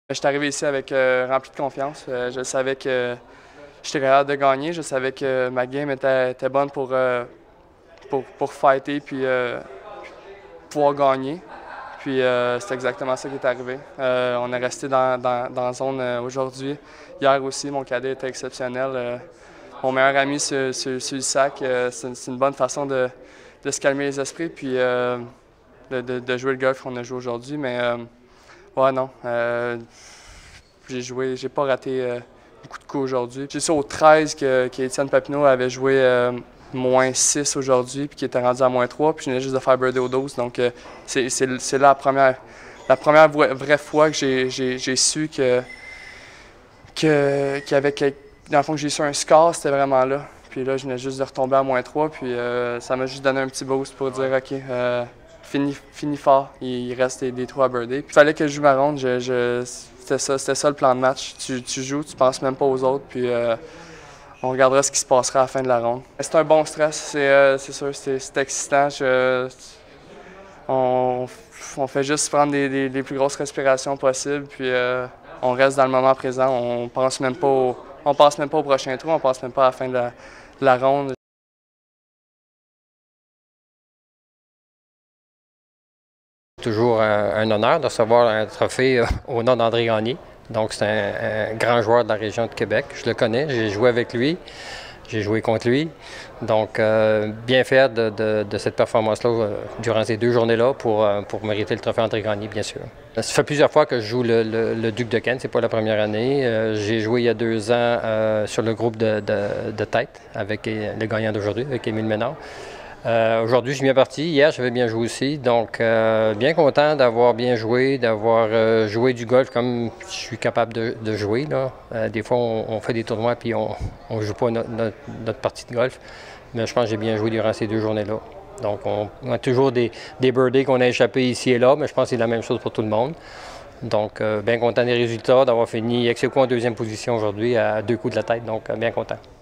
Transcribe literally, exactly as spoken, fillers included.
Je suis arrivé ici avec euh, rempli de confiance. Euh, je savais que j'étais capable de gagner. Je savais que ma game était, était bonne pour, euh, pour, pour fighter puis euh, pouvoir gagner. Puis euh, c'est exactement ça qui est arrivé. Euh, on est resté dans, dans, dans la zone euh, aujourd'hui. Hier aussi, mon cadet était exceptionnel. Euh, mon meilleur ami sur, sur, sur le sac, euh, c'est une bonne façon de, de se calmer les esprits puis euh, de, de, de jouer le golf qu'on a joué aujourd'hui. Mais euh, ouais, non. Euh, j'ai joué, j'ai pas raté euh, beaucoup de coups aujourd'hui. J'ai su au treize que, que Étienne Papineau avait joué euh, moins six aujourd'hui, puis qui était rendu à moins trois, puis je venais juste de faire birdie au douze. Donc, euh, c'est, c'est, c'est là la première, la première vraie, vraie fois que j'ai, j'ai, j'ai su que, que, qu'il y avait quelque, dans le fond, que j'ai su un score, c'était vraiment là. Puis là, je venais juste de retomber à moins trois, puis euh, ça m'a juste donné un petit boost pour dire, OK, euh, fini, fini fort, il reste des, des trous à birdie. Puis il fallait que je joue ma ronde, je, je, c'était ça, c'était ça le plan de match. Tu, tu joues, tu penses même pas aux autres, puis euh, on regardera ce qui se passera à la fin de la ronde. C'est un bon stress, c'est, euh, c'est sûr, c'est, c'est excitant. Je, on, on fait juste prendre des, des, les plus grosses respirations possibles, puis euh, on reste dans le moment présent. On pense même pas au, on pense même pas au prochain trou, on pense même pas à la fin de la, de la ronde. Toujours un, un honneur de recevoir un trophée au nom d'André Gagné. Donc, c'est un, un grand joueur de la région de Québec. Je le connais, j'ai joué avec lui, j'ai joué contre lui. Donc, euh, bien fier de, de, de cette performance-là euh, durant ces deux journées-là pour, euh, pour mériter le trophée André Gagné, bien sûr. Ça fait plusieurs fois que je joue le, le, le Duc de Kent, c'est pas la première année. Euh, j'ai joué il y a deux ans euh, sur le groupe de, de, de tête avec le gagnant d'aujourd'hui, avec Émile Ménard. Euh, Aujourd'hui, je suis bien parti. Hier, j'avais bien joué aussi. Donc, euh, bien content d'avoir bien joué, d'avoir euh, joué du golf comme je suis capable de, de jouer. Là. Euh, des fois, on, on fait des tournois puis on ne joue pas notre, notre, notre partie de golf. Mais je pense que j'ai bien joué durant ces deux journées-là. Donc, on, on a toujours des, des birdies qu'on a échappés ici et là, mais je pense que c'est la même chose pour tout le monde. Donc, euh, bien content des résultats, d'avoir fini ex aequo en deuxième position aujourd'hui à deux coups de la tête. Donc, euh, bien content.